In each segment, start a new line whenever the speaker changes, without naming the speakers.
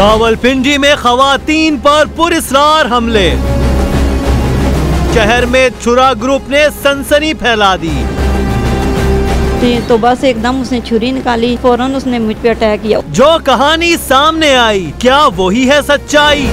रावलपिंडी में खवातीन पर पुरअसरार हमले। शहर में छुरा ग्रुप ने सनसनी फैला दी।
तो बस एकदम उसने छुरी निकाली, फौरन उसने मुझ पे अटैक किया।
जो कहानी सामने आई, क्या वही है सच्चाई?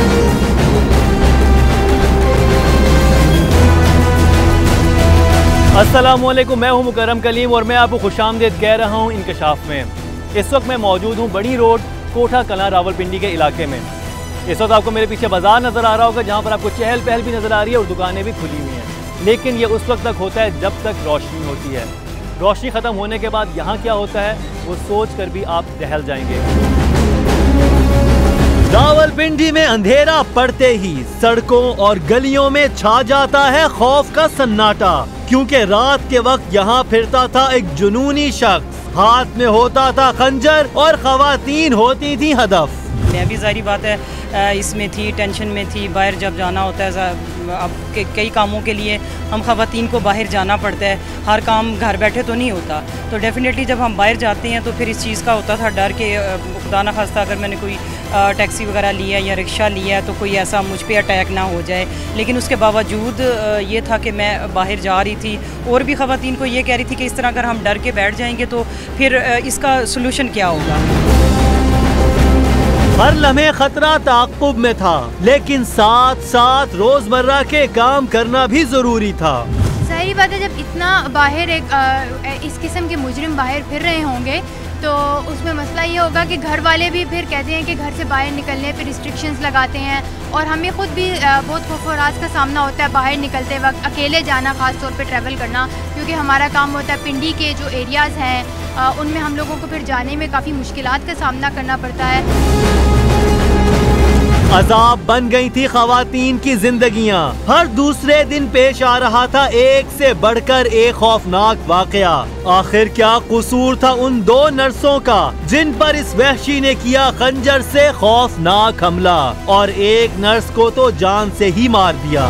अस्सलामुअलैकुम, मैं हूं मुकर्रम कलीम और मैं आपको खुशामदीद कह रहा हूं इंकशाफ में। इस वक्त मैं मौजूद हूं बड़ी रोड कोठा कलां रावलपिंडी के इलाके में। इस वक्त आपको मेरे पीछे बाजार नज़र आ रहा होगा, जहां पर आपको चहल पहल भी नज़र आ रही है और दुकानें भी खुली हुई हैं। लेकिन ये उस वक्त तक होता है जब तक रोशनी होती है। रोशनी ख़त्म होने के बाद यहाँ क्या होता है वो सोच कर भी आप दहल जाएंगे। रावलपिंडी में अंधेरा पड़ते ही सड़कों और गलियों में छा जाता है खौफ का सन्नाटा, क्योंकि रात के वक्त यहाँ फिरता था एक जुनूनी शख्स। हाथ में होता था खंजर और खवातीन होती थी हदफ।
मैं भी जाहिर बात है इसमें थी, टेंशन में थी। बाहर जब जाना होता है, अब कई कामों के लिए हम खवातीन को बाहर जाना पड़ता है। हर काम घर बैठे तो नहीं होता, तो डेफिनेटली जब हम बाहर जाते हैं तो फिर इस चीज़ का होता था डर के खुदा न खास्ता अगर मैंने कोई टैक्सी वगैरह लिया या रिक्शा लिया तो कोई ऐसा मुझ पे अटैक ना हो जाए। लेकिन उसके बावजूद ये था कि मैं बाहर जा रही थी और भी खवातीन को ये कह रही थी कि इस तरह अगर हम डर के बैठ जाएंगे तो फिर इसका सलूशन क्या होगा।
हर लम्हे खतरा ताक़ुब में था, लेकिन साथ साथ रोजमर्रा के काम करना भी जरूरी था।
सही बात है, जब इतना बाहर इस किस्म के मुजरिम बाहर फिर रहे होंगे तो उसमें मसला ये होगा कि घर वाले भी फिर कहते हैं कि घर से बाहर निकलने पे रिस्ट्रिक्शंस लगाते हैं, और हमें खुद भी बहुत खौफ और राज का सामना होता है बाहर निकलते वक्त अकेले जाना, ख़ास तौर पे ट्रैवल करना, क्योंकि हमारा काम होता है पिंडी के जो एरियाज़ हैं उनमें हम लोगों को फिर जाने में काफ़ी मुश्किलात का सामना करना पड़ता है।
अजाब बन गई थी खवातीन की जिंदगियां। हर दूसरे दिन पेश आ रहा था एक से बढ़कर एक खौफनाक वाकया। आखिर क्या कसूर था उन दो नर्सों का जिन पर इस वहशी ने किया खंजर से खौफनाक हमला, और एक नर्स को तो जान से ही मार दिया।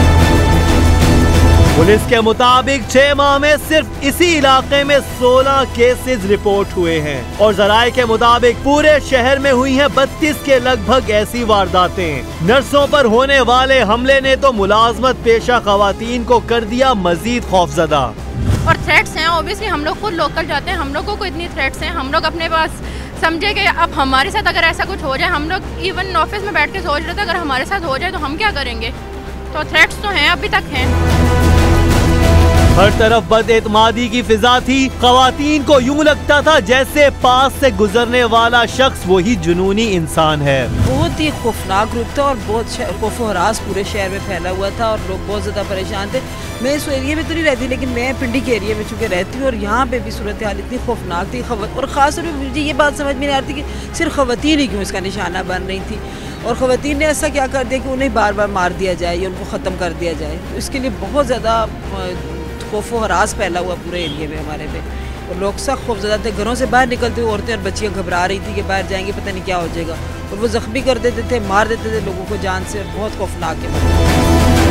पुलिस के मुताबिक 6 माह में सिर्फ इसी इलाके में 16 केसेस रिपोर्ट हुए हैं, और जराये के मुताबिक पूरे शहर में हुई हैं 32 के लगभग ऐसी वारदातें। नर्सों पर होने वाले हमले ने तो मुलाजमत पेशा खवातीन को कर दिया मजीद खौफजदा।
और थ्रेट्स हैं, ऑब्वियसली हम लोग खुद लोकल जाते हैं, हम लोगों को इतनी थ्रेट्स हैं। हम लोग अपने पास समझे कि अब हमारे साथ अगर ऐसा कुछ हो जाए, हम लोग इवन ऑफिस में बैठ के सोच रहे थे अगर हमारे साथ हो जाए तो हम क्या करेंगे। तो थ्रेट्स तो हैं, अभी तक हैं।
हर तरफ बदएतमादी की फिजा थी। खवातीन को यूं लगता था जैसे पास से गुजरने वाला शख्स वही जुनूनी इंसान है।
बहुत ही खौफनाक ग्रुप था और बहुत खौफ और हरास पूरे शहर में फैला हुआ था और लोग बहुत ज़्यादा परेशान थे। मैं इस एरिया में तो नहीं रहती, लेकिन मैं पिंडी के एरिया में चूँकि रहती हूँ और यहाँ पे भी सूरत हाल इतनी खौफनाक थी। और ख़ास तौर पर मुझे ये बात समझ में नहीं आ रही थी कि सिर्फ खवातीन ही क्यों इसका निशाना बन रही थी, और ख़वातीन ने ऐसा क्या कर दिया कि उन्हें बार बार मार दिया जाए या उनको ख़त्म कर दिया जाए। तो इसके लिए बहुत ज़्यादा खौफ व हरास फैला हुआ पूरे एरिया में हमारे पे, और लोग सख्त खौफज़दा थे। घरों से बाहर निकलते हुए औरतें और बच्चियाँ घबरा रही थी कि बाहर जाएंगे पता नहीं क्या हो जाएगा, और वो ज़ख्मी कर देते थे, मार देते थे लोगों को जान से। बहुत खौफनाक है।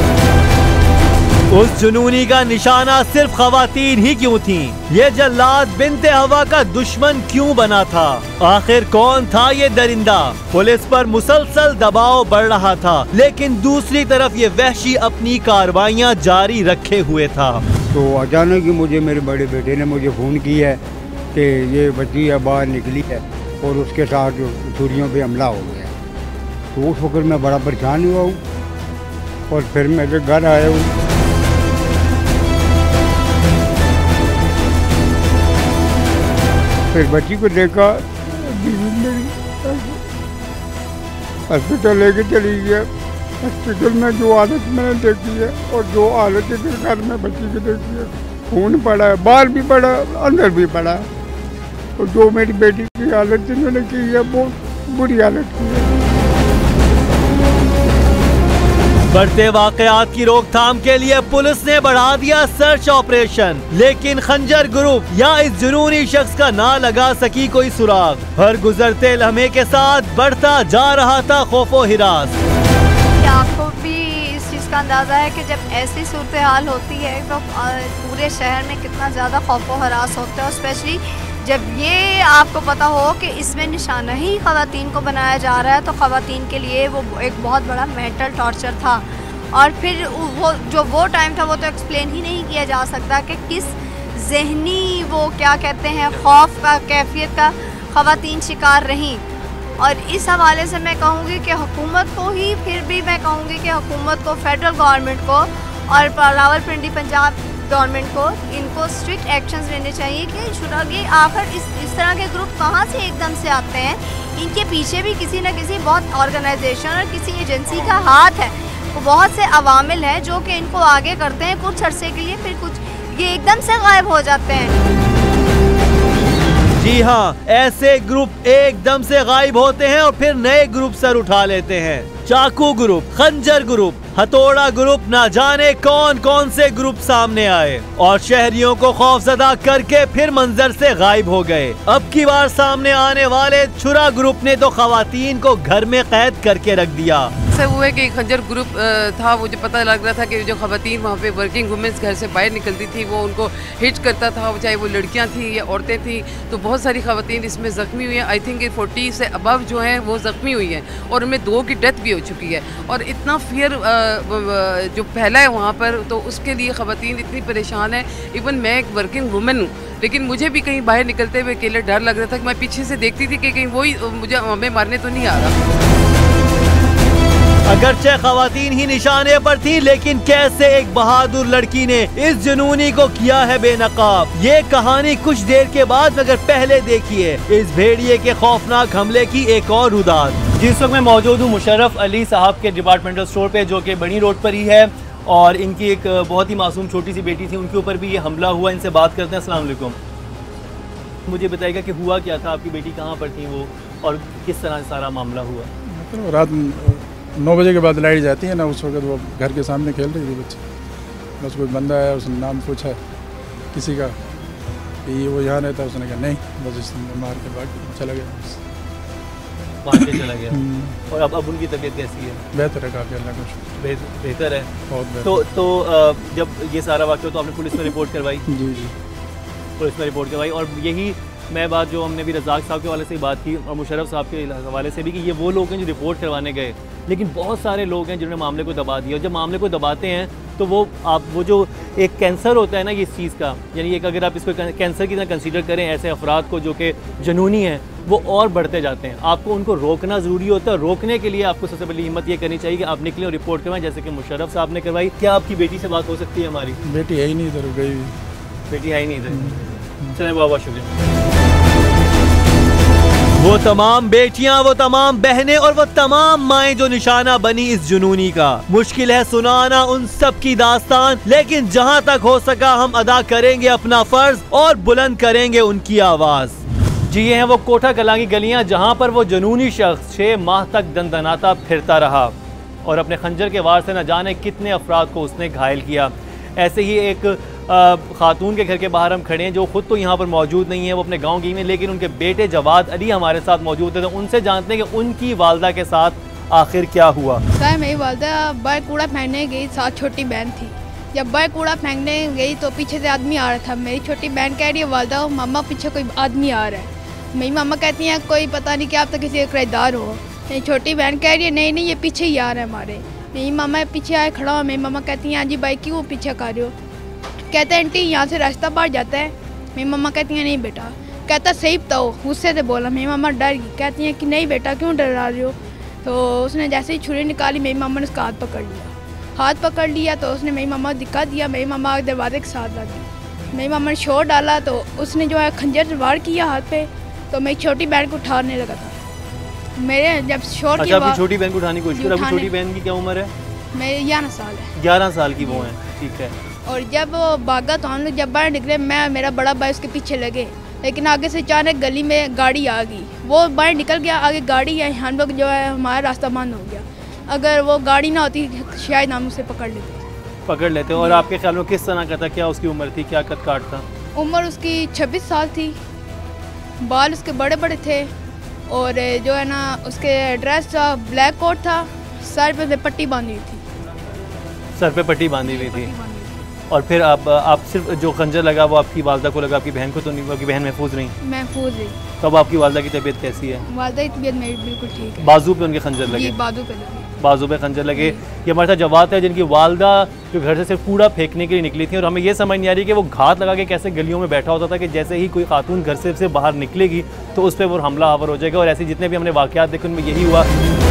उस जुनूनी का निशाना सिर्फ खवातीन ही क्यों थीं? ये जल्लाद बिन्ते हवा का दुश्मन क्यों बना था? आखिर कौन था ये दरिंदा? पुलिस पर मुसलसल दबाव बढ़ रहा था, लेकिन दूसरी तरफ ये वहशी अपनी कार्रवाइयां जारी रखे हुए था।
तो अचानक ही मुझे मेरे बड़े बेटे ने मुझे फ़ोन किया है कि ये बच्ची बाहर निकली है और उसके साथ छुरियों पे हमला हो गया। तो उस वक्त मैं बड़ा परेशान हुआ हूँ और फिर मेरे घर आया हूँ। फिर बच्ची को देखा, हॉस्पिटल लेके चली गया। हॉस्पिटल में जो हालत मैंने देखी है और जो हालत इधर घर में बच्ची की देखी है, खून पड़ा है, बाहर भी पड़ा, अंदर भी पड़ा है। और जो मेरी बेटी की हालत जिन्होंने की है बहुत बुरी हालत की है।
बढ़ते वाकयात की रोकथाम के लिए पुलिस ने बढ़ा दिया सर्च ऑपरेशन, लेकिन खंजर ग्रुप या इस जुनूनी शख्स का ना लगा सकी कोई सुराग। हर गुजरते लम्हे के साथ बढ़ता जा रहा था खौफो हिरास।
आपको भी इस चीज़ का अंदाज़ा है कि जब ऐसी सूरत हाल होती है तो पूरे शहर में कितना ज़्यादा खौफो हरास होता है, स्पेशली जब ये आपको पता हो कि इसमें निशाना ही ख़वातीन को बनाया जा रहा है तो ख़वातीन के लिए वो एक बहुत बड़ा मेंटल टॉर्चर था। और फिर वो टाइम था वो तो एक्सप्लेन ही नहीं किया जा सकता कि किस ज़हनी वो क्या कहते हैं खौफ का कैफियत का ख़वातीन शिकार रहीं। और इस हवाले से मैं कहूँगी कि हुकूमत को ही, फिर भी मैं कहूँगी कि हुकूमत को, फेडरल गवर्नमेंट को और रावलपिंडी पंजाब गवर्नमेंट को इनको स्ट्रिक्ट एक्शंस लेने चाहिए कि शुरागी आखिर इस तरह के ग्रुप कहाँ से एकदम से आते हैं। इनके पीछे भी किसी न किसी बहुत ऑर्गेनाइजेशन और किसी एजेंसी का हाथ है। वो बहुत से अवामिल हैं जो कि इनको आगे करते हैं कुछ अरसे के लिए, फिर कुछ ये एकदम से गायब हो जाते हैं।
जी हाँ, ऐसे ग्रुप एकदम से गायब होते हैं और फिर नए ग्रुप सर उठा लेते हैं। चाकू ग्रुप, खंजर ग्रुप, हथौड़ा ग्रुप, ना जाने कौन कौन से ग्रुप सामने आए और शहरियों को खौफजदा करके फिर मंजर से गायब हो गए। अब की बार सामने आने वाले छुरा ग्रुप ने तो खवातीन को घर में कैद करके रख दिया।
से हुआ कि खंजर ग्रुप था, वो जो पता लग रहा था कि जो खवातीन वहाँ पे वर्किंग वुमेंस घर से बाहर निकलती थी वो उनको हिट करता था, चाहे वो लड़कियाँ थी या औरतें थी। तो बहुत सारी खवातीन इसमें ज़ख्मी हुई हैं। आई थिंक 40 से अबव जो हैं वो ज़ख्मी हुई हैं और उनमें 2 की डेथ भी हो चुकी है। और इतना फियर जो फैला है वहाँ पर, तो उसके लिए खवातीन इतनी परेशान है। इवन मैं एक वर्किंग वुमेन हूँ, लेकिन मुझे भी कहीं बाहर निकलते हुए अकेले डर लग रहा था कि मैं पीछे से देखती थी कि कहीं वही मुझे हमें मारने तो नहीं आ रहा।
अगरचे खवातीन ही निशाने पर थी, लेकिन कैसे एक बहादुर लड़की ने इस जुनूनी को किया है बेनकाब। ये कहानी कुछ देर के बाद, मगर पहले देखिए इस भेड़िए के खौफनाक हमले की एक और रुदाद। जिस वक्त मैं मौजूद हूँ मुशर्रफ अली साहब के डिपार्टमेंटल स्टोर पे, जो कि बड़ी रोड पर ही है, और इनकी एक बहुत ही मासूम छोटी सी बेटी थी, उनके ऊपर भी ये हमला हुआ। इनसे बात करते हैं। अस्सलाम वालेकुम। मुझे बताइएगा कि हुआ क्या था, आपकी बेटी कहाँ पर थी वो, और किस तरह सारा मामला हुआ?
मतलब रात 9 बजे के बाद लाइट जाती है ना, उस वक्त वो घर के सामने खेल रही थी बच्चे। बस कोई बंदा आया, उसने नाम पूछा किसी का कि ये वो यहाँ रहता है, उसने कहा नहीं, बस इसने मार के भाग चला गया,
मार के चला गया। और अब उनकी तबीयत कैसी है?
बेहतर है काफ़ी, अल्लाह का शुक्र,
बेहतर है
बहुत बेहतर।
तो जब ये सारा वाक़या तो आपने पुलिस में रिपोर्ट करवाई?
जी जी,
पुलिस में रिपोर्ट करवाई। और यही मैं बात जो हमने भी रज़ाक साहब के हवाले से बात की और मुशर्रफ साहब के हवाले से भी, कि ये वो लोग हैं जो रिपोर्ट करवाने गए, लेकिन बहुत सारे लोग हैं जिन्होंने मामले को दबा दिया। और जब मामले को दबाते हैं तो वो जो एक कैंसर होता है ना, ये इस चीज़ का, यानी एक अगर आप इसको कैंसर की तरह कंसीडर करें, ऐसे अफराद को जो कि जुनूनी हैं, वो और बढ़ते जाते हैं। आपको उनको रोकना ज़रूरी होता है। रोकने के लिए आपको सबसे पहले हिम्मत ये करनी चाहिए कि आप निकलें और रिपोर्ट करवाएं, जैसे कि मुशर्रफ साहब ने करवाई। क्या आपकी बेटी से बात हो सकती है? हमारी
बेटी है ही नहीं इधर, गई
बेटी है ही नहीं इधर। चलें, बहुत बहुत शुक्रिया। वो तमाम बेटियां, वो तमाम बहनें और वो तमाम माएं जो निशाना बनी इस जुनूनी का। मुश्किल है सुनाना उन सब की दास्तान, लेकिन जहां तक हो सका हम अदा करेंगे अपना फर्ज और बुलंद करेंगे उनकी आवाज। जी, ये हैं वो कोठा कलां की गलियां, जहां पर वो जुनूनी शख्स 6 माह तक दंदनाता फिरता रहा और अपने खंजर के वार से न जाने कितने अफराद को उसने घायल किया। ऐसे ही एक खातून के घर के बाहर हम खड़े हैं, जो ख़ुद तो यहाँ पर मौजूद नहीं है, वो अपने गांव गई में, लेकिन उनके बेटे जवाद अली हमारे साथ मौजूद है। तो उनसे जानते हैं कि उनकी वालदा के साथ आखिर क्या हुआ।
मेरी वालदा बाहर कूड़ा फेंकने गई, साथ छोटी बहन थी। जब बाहर कूड़ा फेंकने गई तो पीछे से आदमी आ रहा था। मेरी छोटी बहन कह रही है वालदा मामा पीछे कोई आदमी आ रहा है। मेरी मामा कहती हैं कोई पता नहीं क्या, आप तो किसी का किराएदार हो। मेरी छोटी बहन कह रही है नहीं नहीं, ये पीछे ही आ रहा है हमारे। मेरी मामा पीछे आए खड़ा हो। मेरी मामा कहती हैं हाँ जी बाइक क्यों पीछे कर रहे हो? कहते हैं आंटी यहाँ से रास्ता बाहर जाता है। मेरी मम्मा कहती हैं नहीं बेटा। कहता सही बताओ, गुस्से से बोला। मेरी मम्मा डर गई, कहती हैं कि नहीं बेटा क्यों डरा रहे हो? तो उसने जैसे ही छुरी निकाली, मेरी मम्मा ने उसका हाथ पकड़ लिया। हाथ पकड़ लिया तो उसने मेरी मम्मा को दिक्कत दिया। मेरी मम्मा दरवाजे के साथ लग गई। मेरी मम्मा ने शोर डाला तो उसने जो है खंजर वार किया हाथ पे, तो मेरी छोटी बहन को उठाने लगा था। मेरे जब शोर
अच्छा, अपनी छोटी बहन को उठाने की कोशिश की। आपकी छोटी बहन की क्या उम्र है?
मेरी 11 साल है।
11 साल की वो है, ठीक है।
और जब वो भागा तो हम लोग जब बाहर निकले, मैं मेरा बड़ा भाई उसके पीछे लगे, लेकिन आगे से अचानक गली में गाड़ी आ गई। वो बाहर निकल गया, आगे गाड़ी है, हम लोग जो है हमारा रास्ता बंद हो गया। अगर वो गाड़ी ना होती शायद हम उसे पकड़ लेते। और आपके ख्याल में किस तरह का था? क्या उसकी उम्र थी? क्या कद काट था? उम्र उसकी 26 साल थी। बाल उसके बड़े बड़े थे और जो है ना उसके ड्रेस था ब्लैक कोट था, सर पे पट्टी बांधी हुई थी।
सर पे पट्टी बांधी हुई थी। और फिर आप सिर्फ जो खंजर लगा वो आपकी वालदा को लगा, आपकी बहन को तो नहीं? आपकी बहन महफूज रही?
महफूज रही।
तो अब आपकी वालदा की तबीयत कैसी है?
वालदा की तबीयत मेरी बिल्कुल ठीक है।
बाजू पे उनके खंजर लगे? बाजू पे खंजर लगे। ये हमारे साथ जवाब है जिनकी वालदा जो घर से सिर्फ कूड़ा फेंकने के लिए निकली थी, और हमें ये समझ नहीं आ रही कि वो घात लगा के कैसे गलियों में बैठा होता था कि जैसे ही कोई खातून घर से बाहर निकलेगी तो उस पर वो हमला आवर हो जाएगा। और ऐसे जितने भी हमने वाक़यात देखे उनमें यही हुआ।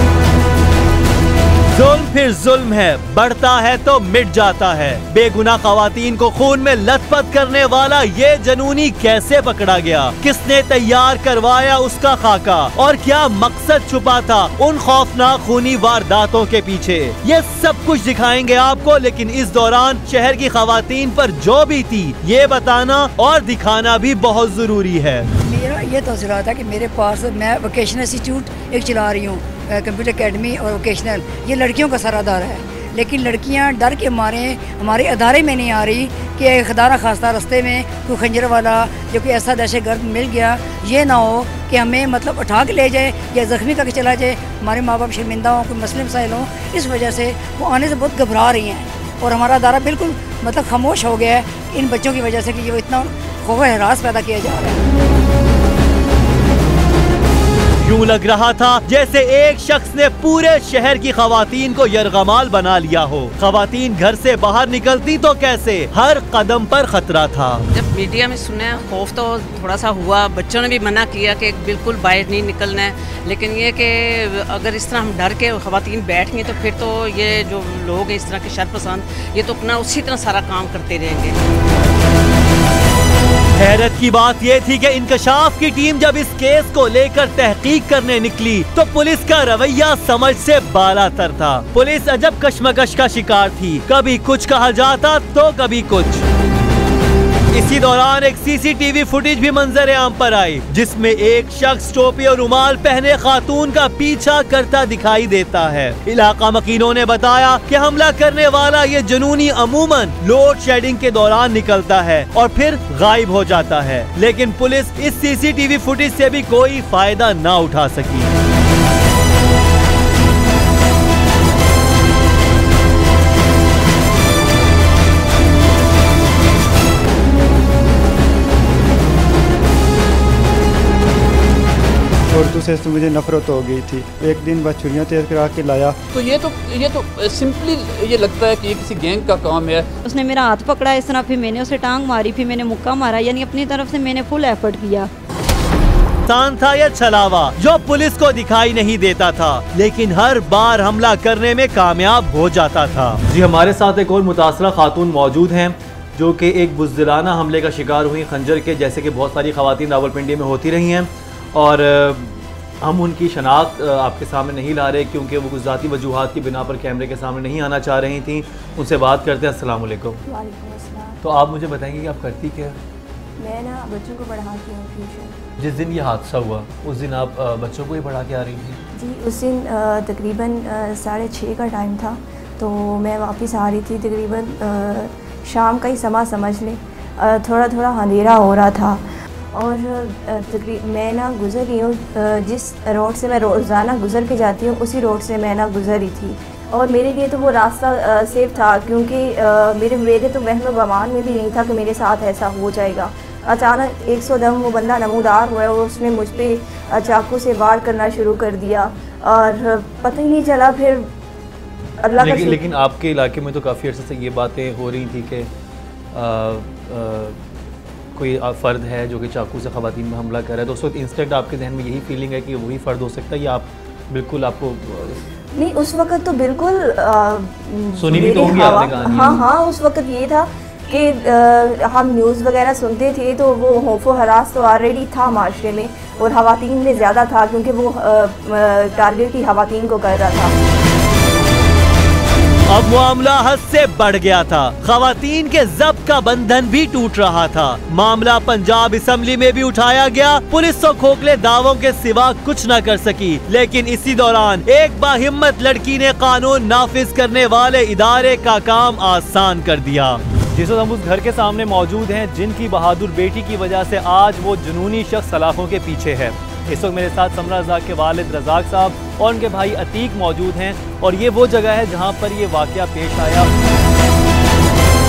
जुल्म फिर जुल्म है, बढ़ता है तो मिट जाता है। बेगुनाह खवातीन को खून में लथपथ करने वाला ये जनूनी कैसे पकड़ा गया? किसने तैयार करवाया उसका खाका? और क्या मकसद छुपा था उन खौफनाक खूनी वारदातों के पीछे? ये सब कुछ दिखाएंगे आपको, लेकिन इस दौरान शहर की खवातीन पर जो भी थी ये बताना और दिखाना भी बहुत जरूरी है।
मेरा ये तजुर्बा था कि मेरे पास, मैं वोकेशनल इंस्टीट्यूट एक चला रही हूँ, कंप्यूटर एकेडमी और वोकेशनल, ये लड़कियों का सरादार है, लेकिन लड़कियां डर के मारे हमारे अदारे में नहीं आ रही कि खुदा खास्ता रास्ते में कोई खंजर वाला या कोई ऐसा दहशतगर्द मिल गया, ये ना हो कि हमें मतलब उठा के ले जाए या ज़ख्मी करके चला जाए, हमारे माँ बाप शर्मिंदा हों, कोई मसले मसाइल हों। इस वजह से वो आने से बहुत घबरा रही हैं और हमारा अदारा बिल्कुल मतलब खामोश हो गया है इन बच्चों की वजह से कि ये इतना खौफ हरास पैदा किया जा रहा है।
यूं लग रहा था जैसे एक शख्स ने पूरे शहर की खवातीन को यरगमाल बना लिया हो। खवातीन घर से बाहर निकलती तो कैसे, हर कदम पर खतरा था।
जब मीडिया में सुना खौफ तो थोड़ा सा हुआ, बच्चों ने भी मना किया कि बिल्कुल बाहर नहीं निकलना है, लेकिन ये कि अगर इस तरह हम डर के खवातीन बैठ गए तो फिर तो ये जो लोग हैं इस तरह के शरपसंद, ये तो अपना उसी तरह सारा काम करते रहेंगे।
हैरत की बात ये थी कि इंकशाफ की टीम जब इस केस को लेकर तहकीक करने निकली तो पुलिस का रवैया समझ से बालातर था। पुलिस अजब कशमकश का शिकार थी, कभी कुछ कहा जाता तो कभी कुछ। इसी दौरान एक सीसीटीवी फुटेज भी मंजर आम पर आई, जिसमें एक शख्स टोपी और रुमाल पहने खातून का पीछा करता दिखाई देता है। इलाका मकीनों ने बताया कि हमला करने वाला ये जुनूनी अमूमन लोड शेडिंग के दौरान निकलता है और फिर गायब हो जाता है, लेकिन पुलिस इस सीसीटीवी फुटेज से भी कोई फायदा न उठा सकी।
और दूसरे से मुझे नफरत हो गई थी। एक दिन बस छुरियाँ तेज करा के लाया।
तो ये तो सिंपली ये लगता है कि ये किसी गैंग का काम है।
उसने मेरा हाथ पकड़ा इस तरह, फिर मैंने उसे टांग मारी, फिर मैंने मुक्का मारा, यानी अपनी तरफ से मैंने फुल एफर्ट किया।
आसान था यह छलावा जो पुलिस को दिखाई नहीं देता था, लेकिन हर बार हमला करने में कामयाब हो जाता था। जी, हमारे साथ एक और मुतासरा खातून मौजूद हैं जो कि एक बुज़दिलाना हमले का शिकार हुई खंजर के, जैसे कि बहुत सारी खवातीन रावलपिंडी में होती रही हैं, और हम उनकी शनाख्त आपके सामने नहीं ला रहे क्योंकि वो कुछ ज़ाती वजूहात की बिना पर कैमरे के सामने नहीं आना चाह रही थी। उनसे बात करते हैं। अस्सलाम वालेकुम।
वालेकुम अस्सलाम।
तो आप मुझे बताएंगे कि आप करती क्या?
मैं ना बच्चों को पढ़ाती हूँ ट्यूशन।
जिस दिन ये हादसा हुआ उस दिन आप बच्चों को ही पढ़ा के आ रही थी?
जी, उस दिन तकरीबन 6:30 का टाइम था, तो मैं वापस आ रही थी, तकरीबन शाम का ही समा समझ लें, थोड़ा थोड़ा अंधेरा हो रहा था, और मैं ना गुज़र रही हूँ, जिस रोड से मैं रोज़ाना गुज़र के जाती हूँ उसी रोड से मैं ना गुज़र रही थी, और मेरे लिए तो वो रास्ता सेफ था क्योंकि मेरे तो वहम गुमान में भी नहीं था कि मेरे साथ ऐसा हो जाएगा। अचानक 100 दम वो बंदा नमूदार हुआ और उसने मुझ पर चाकू से वार करना शुरू कर दिया और पता ही नहीं चला। फिर अल्लाह का
लेकिन आपके इलाके में तो काफ़ी अर्से से ये बातें हो रही थी कि कोई फ़र्द है जो कि चाकू से ख़वातीन में हमला कर रहा है, तो उस वक्त इंस्टेंट आपके जहन में यही फीलिंग है कि वही फ़र्द हो सकता है, या आप बिल्कुल आपको
नहीं? उस वक्त तो बिल्कुल
सुनी भी तो होंगी आपने कहानी।
हाँ, उस वक्त ये था कि हम न्यूज़ वगैरह सुनते थे तो वो खौफ व हरास तो ऑलरेडी था माशरे में, और ख़वातीन में ज़्यादा था क्योंकि वो टारगेट ही ख़वातीन को कर रहा था।
अब मामला हद से बढ़ गया था, खवातीन के ज़ब्त का बंधन भी टूट रहा था। मामला पंजाब असेंबली में भी उठाया गया। पुलिस तो खोखले दावों के सिवा कुछ न कर सकी, लेकिन इसी दौरान एक बाहिम्मत लड़की ने कानून नाफिज करने वाले इदारे का काम आसान कर दिया। जिस वक्त हम उस घर के सामने मौजूद हैं जिनकी बहादुर बेटी की वजह से आज वो जुनूनी शख्स सलाखों के पीछे है। इस वक्त मेरे साथ समरा रज़ाक के वालिद रज़ाक साहब और उनके भाई अतीक मौजूद हैं, और ये वो जगह है जहाँ पर ये वाक़या पेश आया।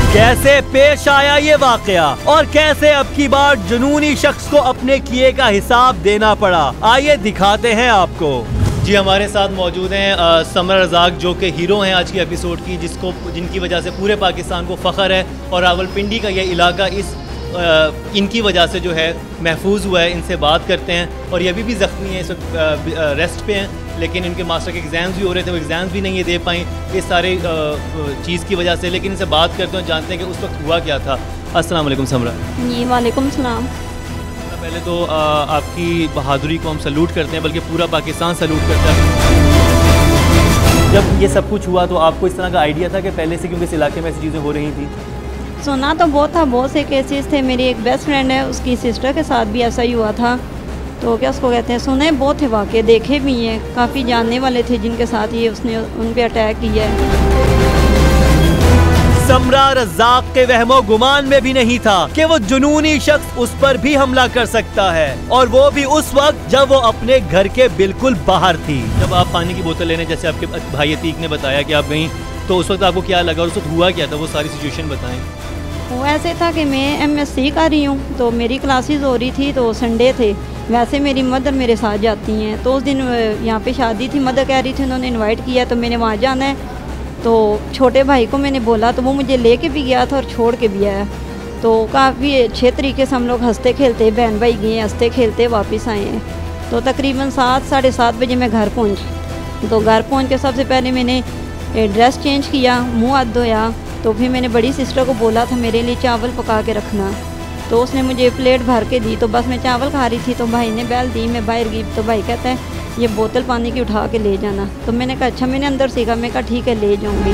कैसे पेश आया ये वाकया और कैसे अब की बार जुनूनी शख्स को अपने किए का हिसाब देना पड़ा, आइए दिखाते हैं आपको। जी हमारे साथ मौजूद हैं समरा रज़ाक, जो कि हीरो हैं आज की एपिसोड की, जिनकी वजह से पूरे पाकिस्तान को फ़ख्र है और रावलपिंडी का ये इलाका इनकी वजह से जो है महफूज हुआ है। इनसे बात करते हैं और ये अभी भी ज़ख्मी हैं, इस वक्त रेस्ट पे हैं, लेकिन इनके मास्टर के एग्ज़ाम्स भी हो रहे थे, वो एग्ज़ाम्स भी नहीं दे पाई इस सारे चीज़ की वजह से। लेकिन इनसे बात करते हैं, जानते हैं कि उस वक्त हुआ क्या था। अस्सलाम वालेकुम समरा।
जी वालेकुम सलाम।
पहले तो आपकी बहादुरी को हम सैल्यूट करते हैं, बल्कि पूरा पाकिस्तान सैल्यूट करता है। जब ये सब कुछ हुआ तो आपको इस तरह का आइडिया था कि पहले से, क्योंकि इस इलाके में ऐसी चीज़ें हो रही थी?
सुना तो बहुत था, बहुत से केसेस थे। मेरी एक बेस्ट फ्रेंड है, उसकी सिस्टर के साथ भी ऐसा ही हुआ था। तो क्या उसको कहते हैं, सुने बहुत थे वाक़े, देखे भी हैं, काफ़ी जानने वाले थे जिनके साथ ये उसने उन पे अटैक किया है।
समरा रज़ाक के वहमो गुमान में भी नहीं था कि वो जुनूनी शख्स उस पर भी हमला कर सकता है, और वो भी उस वक्त जब वो अपने घर के बिल्कुल बाहर थी। जब आप पानी की बोतल लेने, जैसे आपके भाई अतीक ने बताया कि आप गईं, तो उस वक्त आपको क्या लगा और उस वक्त हुआ क्या था, वो सारी सिचुएशन बताएं।
वो ऐसे था कि मैं MSc कर रही हूँ, तो मेरी क्लासेस हो रही थी, तो संडे थे। वैसे मेरी मदर मेरे साथ जाती हैं, तो उस दिन यहाँ पे शादी थी, मदर कह रही थी उन्होंने इनवाइट किया, तो मैंने वहाँ जाना है। तो छोटे भाई को मैंने बोला, तो वो मुझे लेके भी गया था और छोड़ के भी आया। तो काफ़ी अच्छे तरीके से हम लोग हंसते खेलते, बहन भाई गए, हंसते खेलते वापस आए हैं। तो तकरीबन 7 साढ़े 7 बजे मैं घर पहुँची। तो घर पहुँच के सबसे पहले मैंने ड्रेस चेंज किया, मुँह हाथ धोया। तो फिर मैंने बड़ी सिस्टर को बोला था मेरे लिए चावल पका के रखना, तो उसने मुझे प्लेट भर के दी। तो बस मैं चावल खा रही थी, तो भाई ने बैल दी, मैं बाहर गई। तो भाई कहता है ये बोतल पानी की उठा के ले जाना। तो मैंने कहा अच्छा, मैंने अंदर सीखा, मैं कहा ठीक है ले जाऊंगी।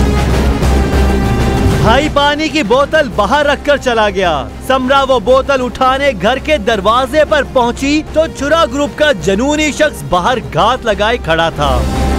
भाई पानी की बोतल बाहर रखकर चला गया। समरा वो बोतल उठाने घर के दरवाजे पर पहुंची तो चुरा ग्रुप का जुनूनी शख्स बाहर घात लगाए खड़ा था।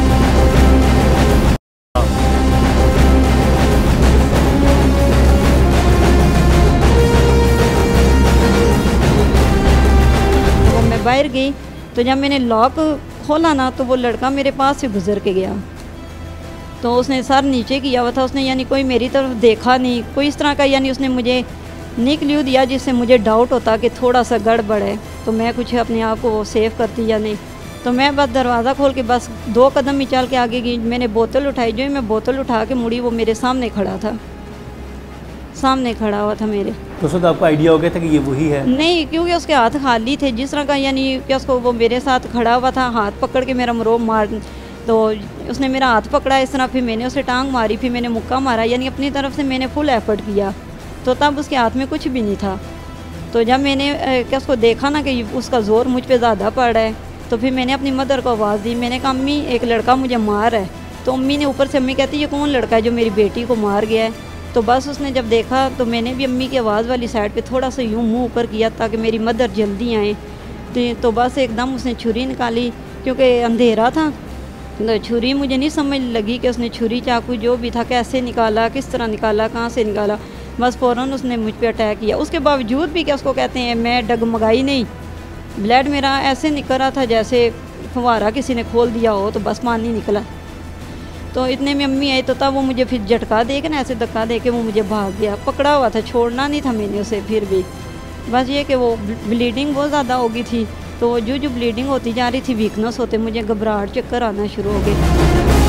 बाहर गई, तो जब मैंने लॉक खोला ना, तो वो लड़का मेरे पास से गुजर के गया। तो उसने सर नीचे किया हुआ था, उसने यानी कोई मेरी तरफ देखा नहीं, कोई इस तरह का, यानी उसने मुझे नहीं क्ल्यू दिया जिससे मुझे डाउट होता कि थोड़ा सा गड़बड़ है, तो मैं कुछ अपने आप को सेव करती या नहीं। तो मैं बस दरवाज़ा खोल के बस 2 कदम ही चल के आगे गई। मैंने बोतल उठाई, जो मैं बोतल उठा के मुड़ी, वो मेरे सामने खड़ा था, सामने खड़ा हुआ था मेरे।
तो उस वक्त आपको आइडिया हो गया था कि ये वही है?
नहीं, क्योंकि उसके हाथ खाली थे जिस तरह का, यानी कि उसको वो मेरे साथ खड़ा हुआ था, हाथ पकड़ के मेरा मरोब मार, तो उसने मेरा हाथ पकड़ा इस तरह, फिर मैंने उसे टांग मारी, फिर मैंने मुक्का मारा, यानी अपनी तरफ से मैंने फुल एफर्ट किया। तो तब उसके हाथ में कुछ भी नहीं था। तो जब मैंने क्या उसको देखा ना कि उसका ज़ोर मुझ पर ज़्यादा पड़ रहा है, तो फिर मैंने अपनी मदर को आवाज़ दी। मैंने कहा अम्मी एक लड़का मुझे मार है। तो अम्मी ने ऊपर से, अम्मी कहती ये कौन लड़का है जो मेरी बेटी को मार गया है? तो बस उसने जब देखा, तो मैंने भी अम्मी की आवाज़ वाली साइड पे थोड़ा सा यूँ मुंह ऊपर किया ताकि मेरी मदर जल्दी आए। तो बस एकदम उसने छुरी निकाली, क्योंकि अंधेरा था। तो छुरी मुझे नहीं समझ लगी कि उसने छुरी चाकू जो भी था कैसे निकाला, किस तरह निकाला, कहाँ से निकाला। बस फ़ौरन उसने मुझ पर अटैक किया। उसके बावजूद भी क्या उसको कहते हैं, मैं डगमगाई नहीं। ब्लड मेरा ऐसे निकल रहा था जैसे फव्वारा किसी ने खोल दिया हो, तो बस पानी निकला। तो इतने में अम्मी आई, तो तब वो मुझे फिर झटका दे के ना, ऐसे धक्का दे के वो मुझे भाग गया। पकड़ा हुआ था, छोड़ना नहीं था मैंने उसे। फिर भी बस ये कि वो ब्लीडिंग बहुत ज़्यादा हो गई थी, तो जो ब्लीडिंग होती जा रही थी, वीकनेस होते, मुझे घबराहट, चक्कर आना शुरू हो गए।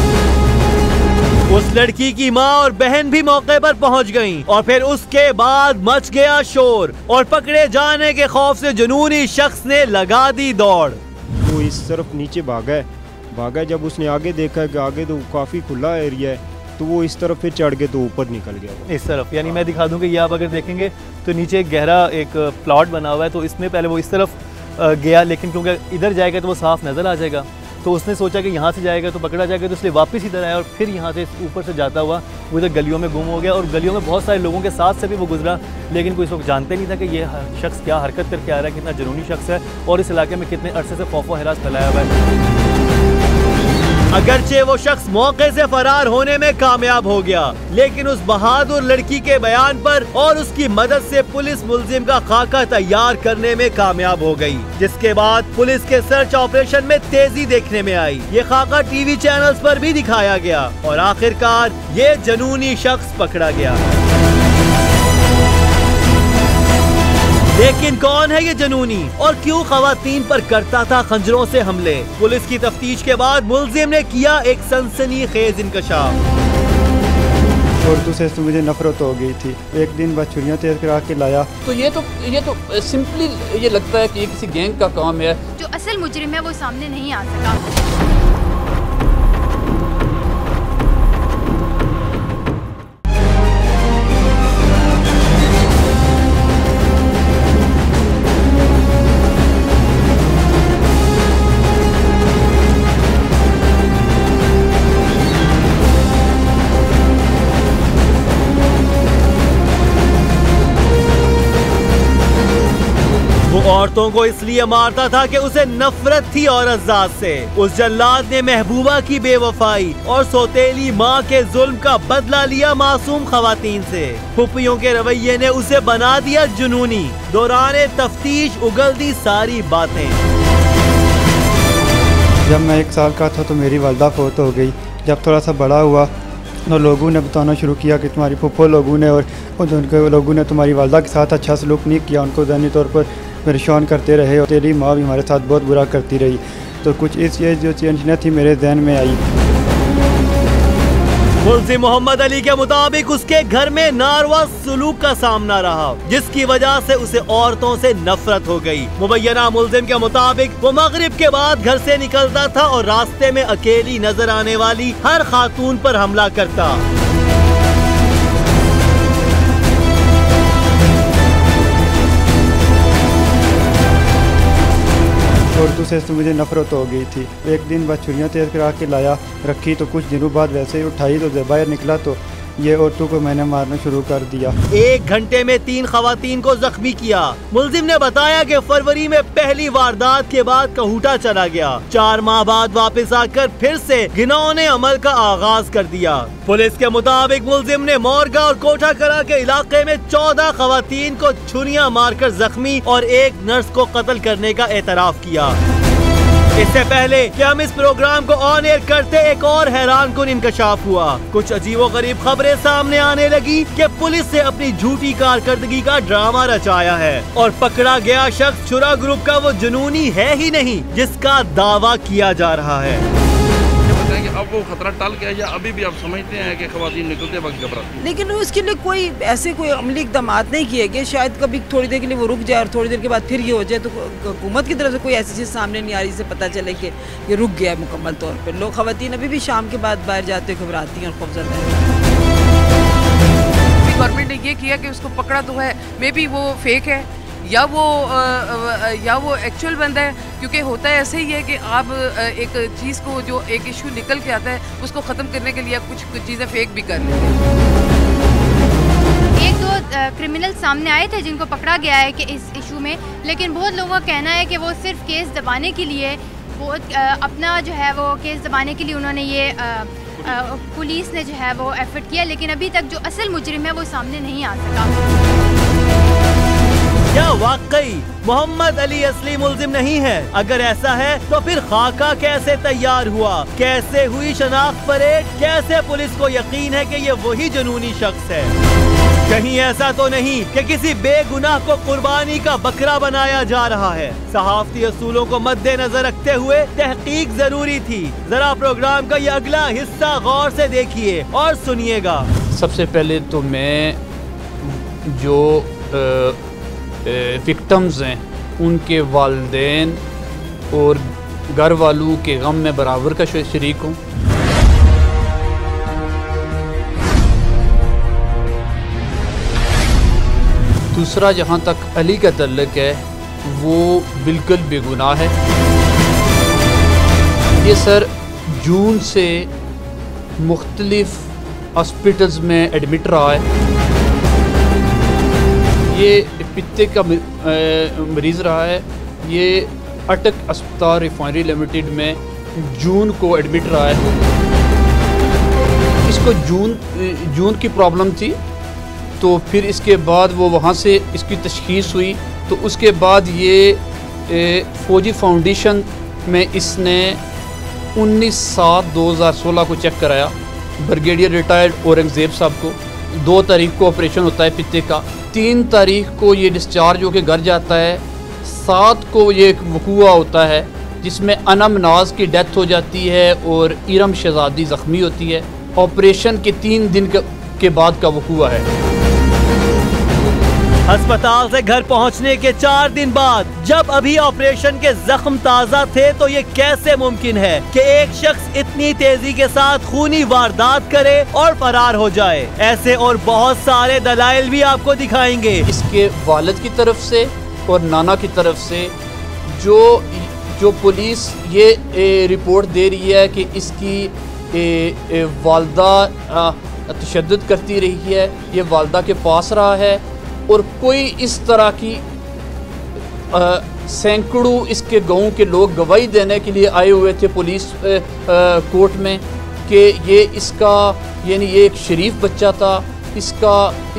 उस लड़की की माँ और बहन भी मौके पर पहुंच गईं और फिर उसके बाद मच गया शोर और पकड़े जाने के खौफ से जुनूनी शख्स ने लगा दी दौड़।
वो इस तरफ नीचे भागा। जब उसने आगे देखा कि आगे तो काफ़ी खुला एरिया है, तो वो इस तरफ फिर चढ़ के तो ऊपर निकल गया
इस तरफ। यानी मैं दिखा दूं कि ये आप अगर देखेंगे तो नीचे एक गहरा एक प्लॉट बना हुआ है, तो इसमें पहले वो इस तरफ गया, लेकिन क्योंकि इधर जाएगा तो वो साफ नज़र आ जाएगा, तो उसने सोचा कि यहाँ से जाएगा तो पकड़ा जाएगा, तो इसलिए वापस इधर आया और फिर यहाँ से ऊपर से जाता हुआ वो इधर गलियों में गुम हो गया। और गलियों में बहुत सारे लोगों के साथ से भी वो गुजरा, लेकिन कोई इस वक्त जानते नहीं था कि ये शख्स क्या हरकत करके आ रहा है, कितना जुनूनी शख्स है और इस इलाके में कितने अरसे से खौफ व हरास फैलाया हुआ है। अगरचे वो शख्स मौके से फरार होने में कामयाब हो गया, लेकिन उस बहादुर लड़की के बयान पर और उसकी मदद से पुलिस मुलजिम का खाका तैयार करने में कामयाब हो गई, जिसके बाद पुलिस के सर्च ऑपरेशन में तेजी देखने में आई। ये खाका टीवी चैनल्स पर भी दिखाया गया और आखिरकार ये जुनूनी शख्स पकड़ा गया। लेकिन कौन है ये जनूनी और क्यों खवातीन पर करता था खंजरों से हमले? पुलिस की तफ्तीश के बाद मुलजिम ने किया एक सनसनीखेज इंकशाफ।
उर्दू से तो मुझे नफरत हो गई थी। एक दिन बस छुरियाँ तेज करा के लाया।
तो ये तो सिंपली ये लगता है कि ये किसी गैंग का काम है।
जो असल मुजरिम है वो सामने नहीं आ सका।
वो औरतों को इसलिए मारता था कि उसे नफरत थी औरत जात से। उस जल्लाद ने महबूबा की बेवफाई और सौतेली माँ के जुल्म का बदला लिया मासूम खवातीन से। फुफियों के रवैये ने उसे बना दिया जुनूनी। दौरान तफ्तीश उगल दी सारी बातें।
जब मैं 1 साल का था तो मेरी वालदा फौत हो गई। जब थोड़ा सा बड़ा हुआ तो लोगों ने बताना शुरू किया कि तुम्हारी फुफ्फो लोगों ने और उनके लोगों ने तुम्हारी वालदा के साथ अच्छा सलूक नहीं किया, उनको ज़हनी तौर पर परेशान करते रहे और तेरी माँ भी हमारे साथ बहुत बुरा करती रही। तो कुछ इस ये जो टेंशनें थी मेरे जहन में आई।
मुल्जिम मोहम्मद अली के मुताबिक उसके घर में नारवा सलूक का सामना रहा, जिसकी वजह से उसे औरतों से नफरत हो गई। मुबैना मुल्जिम के मुताबिक वो मगरिब के बाद घर से निकलता था और रास्ते में अकेली नजर आने वाली हर खातून पर हमला करता।
उर्दू से तो मुझे नफरत हो गई थी। एक दिन बस छुरियाँ तेज करा के लाया, रखी तो कुछ दिनों बाद वैसे ही उठाई तो बाहर निकला तो ये औरतों को मैंने मारना शुरू कर दिया।
1 घंटे में 3 खवातीन को जख्मी किया। मुल्जिम ने बताया कि फरवरी में पहली वारदात के बाद कहूटा चला गया। 4 माह बाद वापस आकर फिर से घिनौने अमल का आगाज कर दिया। पुलिस के मुताबिक मुल्जिम ने मोरगा और कोठा कला के इलाके में 14 खवातीन को छुरियां मारकर जख्मी और 1 नर्स को कत्ल करने का एतराफ किया। इससे पहले कि हम इस प्रोग्राम को ऑन एयर करते एक और हैरान कुन इंकशाफ हुआ। कुछ अजीबोगरीब खबरें सामने आने लगी कि पुलिस ने अपनी झूठी कारकर्दगी का ड्रामा रचाया है और पकड़ा गया शख्स छुरा ग्रुप का वो जुनूनी है ही नहीं जिसका दावा किया जा रहा है।
अब वो खतरा टल गया या अभी भी आप समझते हैं कि खवातीन निकलते वक्त घबराती?
लेकिन उसके लिए कोई ऐसे कोई अमली इकदाम नहीं किए गए। शायद कभी थोड़ी देर के लिए वो रुक जाए और थोड़ी देर के बाद फिर ये हो जाए। तो हुकूमत की तरफ से कोई ऐसी चीज़ सामने नहीं आ रही जिससे पता चले कि ये रुक गया है मुकम्मल तौर पर। लोग खवातीन अभी भी शाम के बाद बाहर जाते घबराती हैं और खौफजदा हैं।
गवर्नमेंट ने ये किया कि उसको पकड़ा तो है, मे बी वो फेक है या वो एक्चुअल बंदा है। क्योंकि होता है ऐसे ही है कि आप एक चीज़ को जो एक इशू निकल के आता है उसको ख़त्म करने के लिए कुछ चीज़ें फेक भी कर लेते हैं।
1-2 क्रिमिनल सामने आए थे जिनको पकड़ा गया है कि इस इशू में, लेकिन बहुत लोगों का कहना है कि वो सिर्फ केस दबाने के लिए अपना जो है वो केस दबाने के लिए उन्होंने ये पुलिस ने जो है वो एफर्ट किया, लेकिन अभी तक जो असल मुजरिम है वो सामने नहीं आ सका।
क्या वाकई मोहम्मद अली असली मुल्जिम नहीं है? अगर ऐसा है तो फिर खाका कैसे तैयार हुआ? कैसे हुई शनाख्त परेड? कैसे पुलिस को यकीन है कि ये वही जुनूनी शख्स है? कहीं ऐसा तो नहीं कि किसी बेगुनाह को कुर्बानी का बकरा बनाया जा रहा है? सहाफती असूलों को मद्देनजर रखते हुए तहकीक जरूरी थी। जरा प्रोग्राम का ये अगला हिस्सा गौर से देखिए और सुनिएगा।
सबसे पहले तो मैं जो विक्टिम्स हैं उनके वालिदैन और घर वालों के गम में बराबर का शरीक हूँ। दूसरा, जहाँ तक अली का तल्लुक है वो बिल्कुल बेगुनाह है। ये सर जून से मुख्तलिफ हॉस्पिटल्स में एडमिट रहा है। ये पित्ते का मरीज़ रहा है। ये अटक अस्पताल रिफाइनरी लिमिटेड में जून को एडमिट रहा है। इसको जून की प्रॉब्लम थी, तो फिर इसके बाद वो वहाँ से इसकी तशख़ीस हुई। तो उसके बाद ये फौजी फाउंडेशन में इसने 19/7/2016 को चेक कराया ब्रिगेडियर रिटायर्ड औरंगज़ेब साहब को। 2 तारीख को ऑपरेशन होता है पित्ते का, 3 तारीख को ये डिस्चार्ज होकर घर जाता है, 7 को ये एक वकूआ होता है जिसमें अनम नाज की डेथ हो जाती है और इरम शहजादी ज़ख्मी होती है। ऑपरेशन के 3 दिन के बाद का वकूआ है।
अस्पताल से घर पहुंचने के 4 दिन बाद जब अभी ऑपरेशन के जख्म ताज़ा थे तो ये कैसे मुमकिन है कि एक शख्स इतनी तेजी के साथ खूनी वारदात करे और फरार हो जाए। ऐसे और बहुत सारे दलाइल भी आपको दिखाएंगे।
इसके वालिद की तरफ से और नाना की तरफ से जो पुलिस ये रिपोर्ट दे रही है कि इसकी वालदा तशद्दुद करती रही है, ये वालदा के पास रहा है और कोई इस तरह की सैकड़ों इसके गाँव के लोग गवाही देने के लिए आए हुए थे पुलिस कोर्ट में कि ये इसका यानी ये एक शरीफ बच्चा था, इसका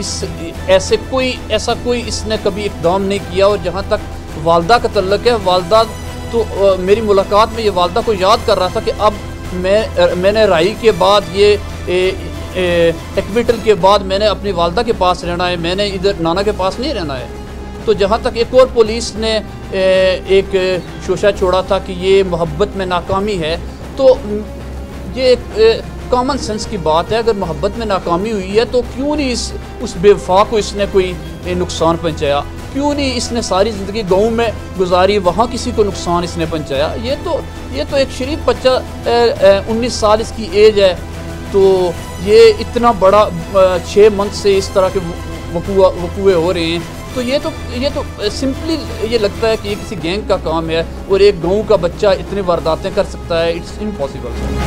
ऐसा कोई इसने कभी इक़दाम नहीं किया। और जहाँ तक वालदा का तल्लुक़ है, वालदा तो मेरी मुलाकात में ये वालदा को याद कर रहा था कि अब मैंने राई के बाद ये एक्विटल के बाद मैंने अपनी वालदा के पास रहना है, मैंने इधर नाना के पास नहीं रहना है। तो जहाँ तक एक और पुलिस ने एक शोशा छोड़ा था कि ये मोहब्बत में नाकामी है, तो ये एक कॉमन सेंस की बात है। अगर मोहब्बत में नाकामी हुई है तो क्यों नहीं उस बेवफा को इसने कोई नुकसान पहुँचाया, क्यों नहीं इसने सारी ज़िंदगी गाँव में गुजारी, वहाँ किसी को नुकसान इसने पहुँचाया। ये तो एक शरीफ बच्चा 19 साल इसकी एज है, तो ये इतना बड़ा 6 मंथ से इस तरह के वकूए हो रहे हैं। तो ये तो सिंपली ये लगता है कि ये किसी गैंग का काम है और एक गाँव का बच्चा इतनी वारदातें कर सकता है। It's impossible.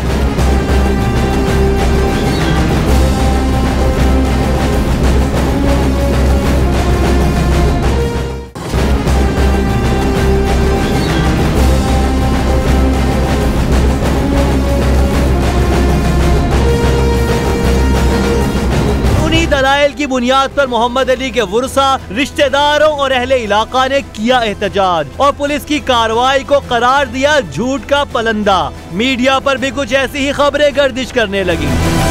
दलाइल की बुनियाद पर मोहम्मद अली के वुरसा, रिश्तेदारों और अहले इलाका ने किया एहतजाज और पुलिस की कार्रवाई को करार दिया झूठ का पलंदा। मीडिया पर भी कुछ ऐसी ही खबरें गर्दिश करने लगी।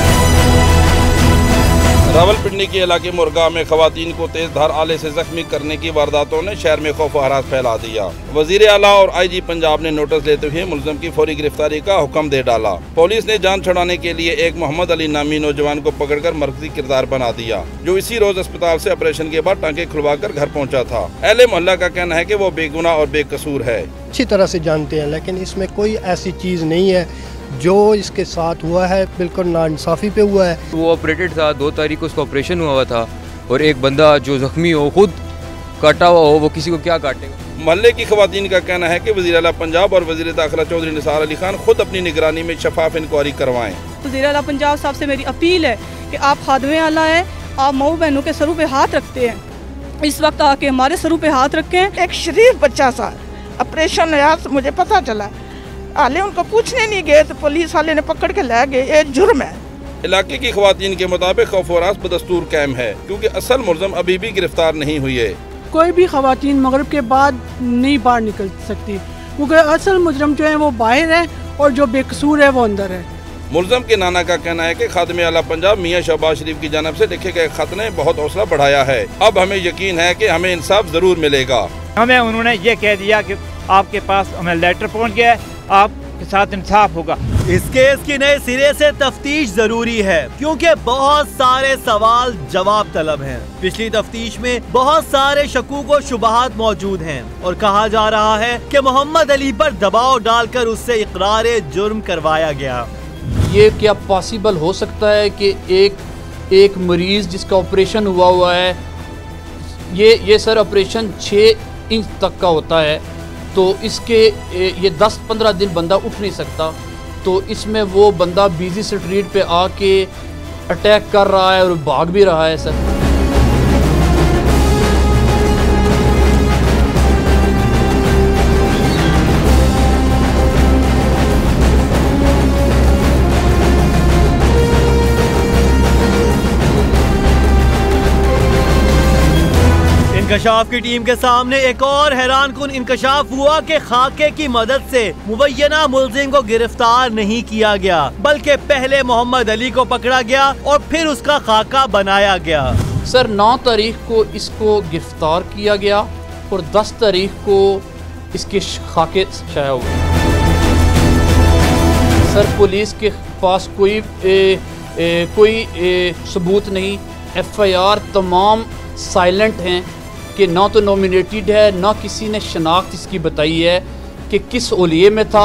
रावलपिंडी के इलाके मुरगा में खवातीन को तेज धार आले से जख्मी करने की वारदातों ने शहर में खौफ हरास फैला दिया। वजीर आला और IG पंजाब ने नोटिस लेते हुए मुलजम की फौरी गिरफ्तारी का हुक्म दे डाला। पुलिस ने जान छुड़ाने के लिए एक मोहम्मद अली नामी नौजवान को पकड़कर मरकजी किरदार बना दिया, जो इसी रोज अस्पताल से ऑपरेशन के बाद टांके खुलवाकर घर पहुँचा था। अहले मोहल्ला का कहना है कि वो बेगुनाह और बेकसूर है।
अच्छी तरह से जानते हैं, लेकिन इसमें कोई ऐसी चीज़ नहीं है। जो इसके साथ हुआ है बिल्कुल नाइंसाफ़ी पे हुआ है।
वो ऑपरेटेड था, 2 तारीख को उसका ऑपरेशन हुआ था और एक बंदा जो जख्मी हो, खुद काटा हुआ हो, वो किसी को क्या काटेगा।
मोहल्ले की खवातीन का कहना है कि वज़ीर आला पंजाब और वज़ीर दाखिला चौधरी निसार अली खान खुद अपनी निगरानी में शफाफ इंक्वायरी करवाएं।
वज़ीर आला पंजाब साहब से मेरी अपील है कि आप खादमे आला है, आप मऊ बहनों के सरों पे हाथ रखते हैं, इस वक्त आके हमारे सरों पे हाथ रखें।
एक शरीफ बच्चा सा ऑपरेशन है, मुझे पता चला, हाले उनको पूछने नहीं गए तो पुलिस वाले ने पकड़ के ले गए। ये जुर्म है।
इलाके की खवातीन के मुताबिक खौफ-ओ-हरास बदस्तूर कायम है, क्योंकि असल मुलज़म अभी भी गिरफ्तार नहीं हुई है।
कोई भी खवातीन मगरिब के बाद नहीं बाहर निकल सकती, क्योंकि असल मुजरम जो है वो बाहर है और जो बेकसूर है वो अंदर है।
मुलज़म के नाना का कहना है कि खादिम आला पंजाब मियाँ शहबाज शरीफ की जानब से लिखे गए खत ने बहुत हौसला बढ़ाया है। अब हमें यकीन है कि हमें इंसाफ जरूर मिलेगा।
हमें उन्होंने ये कह दिया कि आपके पास हमें लेटर पहुँच गया, आपके साथ इंसाफ होगा।
इस केस की नए सिरे से तफ्तीश जरूरी है, क्योंकि बहुत सारे सवाल जवाब तलब हैं। पिछली तफ्तीश में बहुत सारे शकूक व शुबहात मौजूद हैं और कहा जा रहा है कि मोहम्मद अली पर दबाव डालकर उससे इकरार जुर्म करवाया गया।
ये क्या पॉसिबल हो सकता है कि एक मरीज जिसका ऑपरेशन हुआ है, ये सर ऑपरेशन 6 इंच तक का होता है, तो इसके ये 10-15 दिन बंदा उठ नहीं सकता, तो इसमें वो बंदा बिजी स्ट्रीट पे आके अटैक कर रहा है और भाग भी रहा है सर।
इंकशाफ की टीम के सामने एक और हैरानकुन इंकशाफ हुआ कि खाके की मदद से मुबैना मुलजिम को गिरफ्तार नहीं किया गया, बल्कि पहले मोहम्मद अली को पकड़ा गया और फिर उसका खाका बनाया गया।
सर 9 तारीख को इसको गिरफ्तार किया गया और 10 तारीख को इसके खाके शाया हुए। सर पुलिस के पास कोई सबूत नहीं, FIR तमाम साइलेंट हैं कि ना तो नॉमिनेटेड है, ना किसी ने शनाख्त इसकी बताई है कि किस ओलिये में था।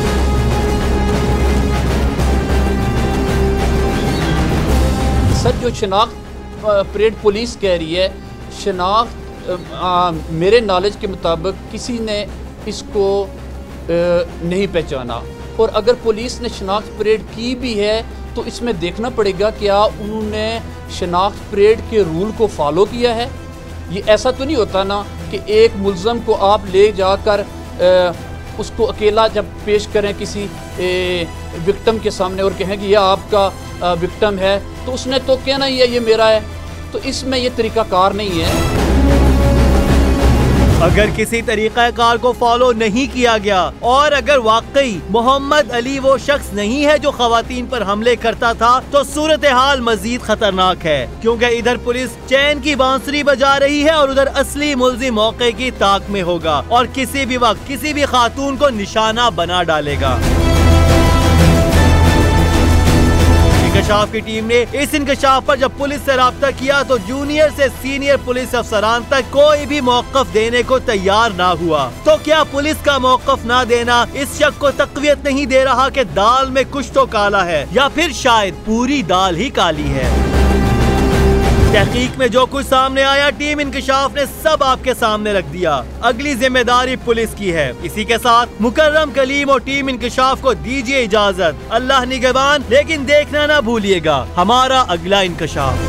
सर जो शनाख्त परेड पुलिस कह रही है, शनाख्त मेरे नॉलेज के मुताबिक किसी ने इसको नहीं पहचाना, और अगर पुलिस ने शनाख्त परेड की भी है तो इसमें देखना पड़ेगा क्या उन्होंने शनाख्त परेड के रूल को फॉलो किया है। ये ऐसा तो नहीं होता ना कि एक मुल्ज़म को आप ले जाकर उसको अकेला जब पेश करें किसी विक्टिम के सामने और कहें कि यह आपका विक्टिम है, तो उसने तो कहना ही है ये मेरा है, तो इसमें ये तरीक़ाकार नहीं है।
अगर किसी तरीक़ाकार को फॉलो नहीं किया गया और अगर वाकई मोहम्मद अली वो शख्स नहीं है जो ख़वातीन पर हमले करता था, तो सूरत हाल मजीद खतरनाक है, क्योंकि इधर पुलिस चैन की बांसुरी बजा रही है और उधर असली मुल्ज़िम मौके की ताक में होगा और किसी भी वक्त किसी भी खातून को निशाना बना डालेगा। इंकशाफ की टीम ने इस इंकशाफ पर जब पुलिस से राब्ता किया तो जूनियर से सीनियर पुलिस अफसरान तक कोई भी मौक़िफ़ देने को तैयार ना हुआ। तो क्या पुलिस का मौक़िफ़ ना देना इस शक को तक़वियत नहीं दे रहा कि दाल में कुछ तो काला है, या फिर शायद पूरी दाल ही काली है। तहकीक में जो कुछ सामने आया टीम इंकशाफ ने सब आपके सामने रख दिया। अगली जिम्मेदारी पुलिस की है। इसी के साथ मुकर्रम कलीम और टीम इंकशाफ को दीजिए इजाजत। अल्लाह निगहबान, लेकिन देखना ना भूलिएगा हमारा अगला इंकशाफ।